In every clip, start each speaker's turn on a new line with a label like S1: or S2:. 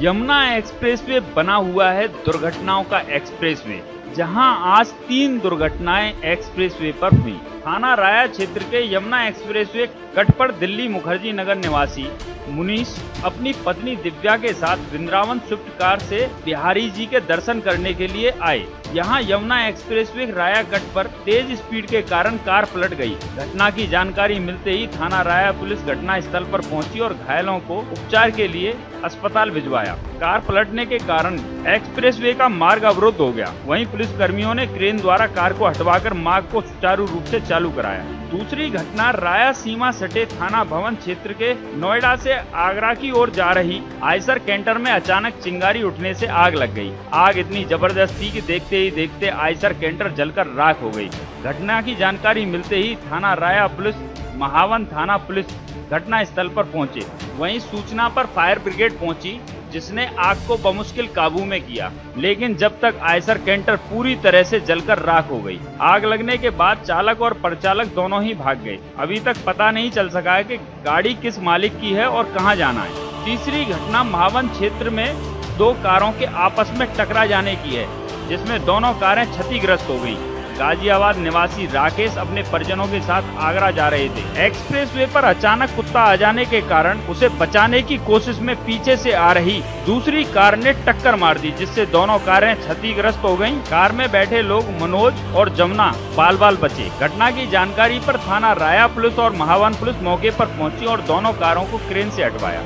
S1: Yamuna expressway बना हुआ है दुर्घटनाओं का एक्सप्रेसवे, जहां आज 3 दुर्घटनाएं एक्सप्रेसवे पर हुई। थाना राया क्षेत्र के यमुना एक्सप्रेसवे कट पर दिल्ली मुखर्जी नगर निवासी मुनीश अपनी पत्नी दिव्या के साथ वृंदावन स्विफ्ट कार से बिहारी जी के दर्शन करने के लिए आए। यहां यमुना एक्सप्रेसवे राया कट पर तेज स्पीड के कारण कार पलट गई। घटना की जानकारी मिलते ही थाना राया पुलिस घटना स्थल पर पहुंची और घायलों को उपचार के लिए अस्पताल भिजवाया। कार पलटने के कारण एक्सप्रेसवे का मार्ग अवरुद्ध हो गया। वहीं पुलिस कर्मियों ने क्रेन द्वारा कार को हटवाकर मार्ग को सुचारू रूप से चालू कराया। दूसरी घटना राया सीमा सटे थाना भवन क्षेत्र के नोएडा से आगरा की ओर जा रही आयसर कैंटर में अचानक चिंगारी उठने से आग लग गई। आग इतनी जबरदस्त थी कि देखते ही देखते आयसर कैंटर जलकर राख हो गई। घटना की जानकारी मिलते ही थाना राया पुलिस, महावन थाना पुलिस घटना स्थल पर पहुंचे। वहीं सूचना पर फायर ब्रिगेड पहुंची, जिसने आग को बमुश्किल काबू में किया, लेकिन जब तक आयसर कैंटर पूरी तरह से जलकर राख हो गई। आग लगने के बाद चालक और परिचालक दोनों ही भाग गए। अभी तक पता नहीं चल सका है कि गाड़ी किस मालिक की है और कहां जाना है। तीसरी घटना महावन क्षेत्र में 2 कारों के आपस में टकरा जाने की है, जिसमें दोनों कारें क्षतिग्रस्त हो गई। गाजियाबाद निवासी राकेश अपने परिजनों के साथ आगरा जा रहे थे। एक्सप्रेसवे पर अचानक कुत्ता आ जाने के कारण उसे बचाने की कोशिश में पीछे से आ रही दूसरी कार ने टक्कर मार दी, जिससे दोनों कारें क्षतिग्रस्त हो गईं। कार में बैठे लोग मनोज और जमुना बाल बचे। घटना की जानकारी पर थाना राया पुलिस और महावन पुलिस मौके पर पहुंची और दोनों कारों को क्रेन से हटवाया।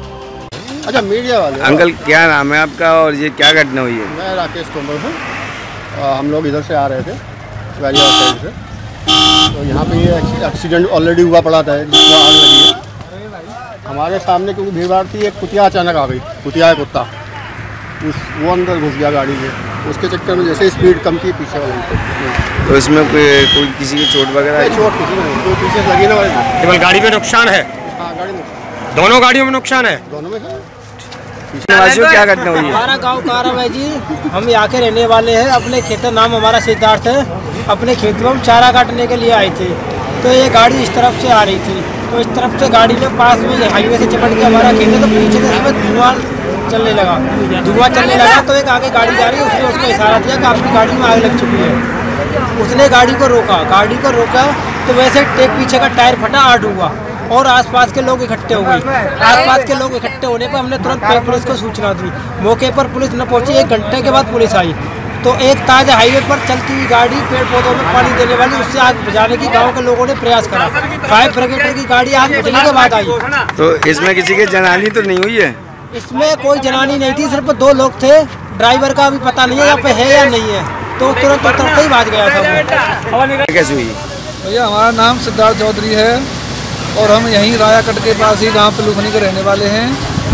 S2: अच्छा, मीडिया वाले
S3: अंकल, क्या नाम है आपका और ये क्या घटना हुई है?
S2: मैं राकेश तोमर हूँ। हम लोग इधर से आ रहे थे गाजियाबाद साइड से, तो यहाँ पे ये एक्सीडेंट ऑलरेडी हुआ पड़ा था, जिसको आग लगी है। हमारे सामने क्योंकि भीड़ थी, एक कुतिया अचानक आ गई। कुतिया है कुत्ता, वो अंदर घुस गया गाड़ी में। उसके चक्कर में जैसे स्पीड कम की पीछे वाले,
S3: तो इसमें कोई किसी की चोट वगैरह?
S2: चोट किसी को नहीं, कोई पीछे लगी ना वाली।
S4: केवल गाड़ी में नुकसान है?
S2: हाँ, गाड़ी में,
S4: दोनों गाड़ियों में नुकसान है।
S2: दोनों में है।
S3: क्या घटना हुई है?
S5: हमारा गांव कारम है जी, हम यहाँ के रहने वाले हैं। अपने खेत, नाम हमारा सिद्धार्थ है। अपने खेत में हम चारा काटने के लिए आए थे, तो ये गाड़ी इस तरफ से आ रही थी, तो इस तरफ से गाड़ी में पास में हाईवे से चिपट के हमारा खेत है, तो पीछे से इसमें धुआं चलने लगा। तो एक आगे गाड़ी जा रही है, उसने उसको इशारा दिया कि आपकी गाड़ी में आग लग चुकी है। उसने गाड़ी को रोका तो वैसे टेक पीछे का टायर फटा, आग हुआ और आसपास के लोग इकट्ठे हो गए। आसपास के लोग इकट्ठे होने पर हमने तुरंत पुलिस को सूचना दी। मौके पर पुलिस न पहुंची, 1 घंटे के बाद पुलिस आई। तो एक ताज़ा हाईवे पर चलती हुई गाड़ी पेड़ पौधों में पानी देने वाली, उससे आग बुझाने की गांव के लोगों ने प्रयास करा। फायर ब्रिगेड की गाड़ी आग बुझने के बाद आई।
S3: तो इसमें किसी की जनहानि तो नहीं हुई है?
S5: इसमें कोई जनहानि नहीं थी, सिर्फ 2 लोग थे। ड्राइवर का अभी पता नहीं है यहाँ पे है या नहीं है, तो तुरंत उतर ही भाग गया था।
S3: कैसे हुई?
S6: भैया, हमारा नाम सिद्धार्थ चौधरी है और हम यहीं राया कट के पास ही गांव पलूखनी के रहने वाले हैं।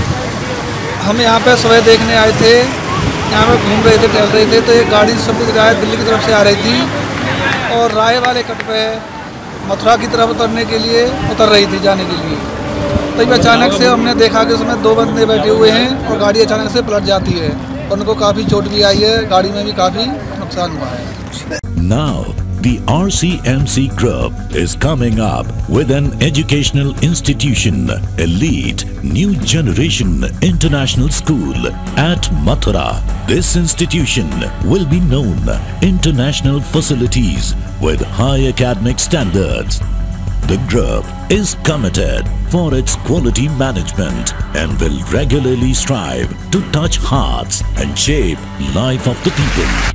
S6: हम यहाँ पे सुबह देखने आए थे, यहाँ पे घूम रहे थे, टहल रहे थे, तो एक गाड़ी सब राय दिल्ली की तरफ से आ रही थी और राय वाले कट पे मथुरा की तरफ उतरने के लिए उतर रही थी, जाने के लिए। तभी अचानक से हमने देखा कि उसमें 2 बंदे बैठे हुए हैं और गाड़ी अचानक से पलट जाती है और उनको काफ़ी चोट भी आई है, गाड़ी में भी काफ़ी नुकसान हुआ है।
S7: Now, the RCMC Group is coming up with an educational institution, Elite New Generation International School at Mathura. This institution will be known international facilities with high academic standards. The group is committed for its quality management and will regularly strive to touch hearts and shape life of the people.